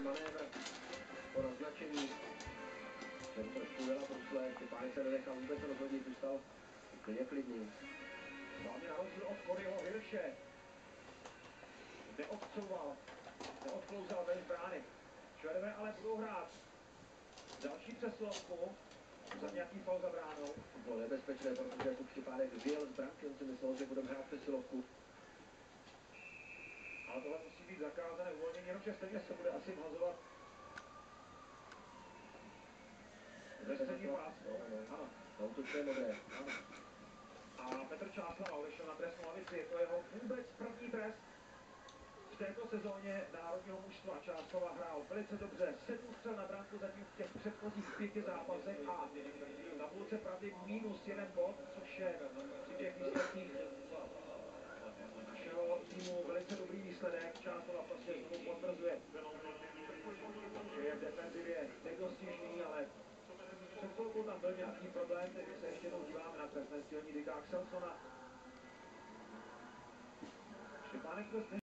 manévr po naznačení. Jsem trošku ujela brusle, Štěpánek se nenechal vůbec rozhodit, zůstal úplně klidný. Hlavně na rozdíl od Coryho Hirše. Neodcouval, neodklouzal ven z brány. Švédové ale budou hrát další přesilovku za nějaký faul za bránou. To bylo nebezpečné, protože Jakub Štěpánek vyjel z branky, on si myslel, že budeme hrát přesilovku. Ale tohle musí být zakázané uvolnění, jenomže stejně se bude asi vhazovat ve střední pásmu. Ano, na útočné modré. Ano. A Petr Čáslava odešel na trestnou lavici, je to jeho vůbec první trest v této sezóně národního mužstva. Čáslava hrál velice dobře, 7 střel na branku zatím v těch předchozích 5 zápasech a na půlce pravdy -1 bod, což je při těch výsledcích našeho týmu velice dobrý výsledek. Čáslava prostě znovu potvrzuje, že je v defenzivě nedostižný, ale před chvilkou tam byl nějaký problém, takže se ještě jednou díváme na trestné stílení Dicka Axelsona. Štěpánek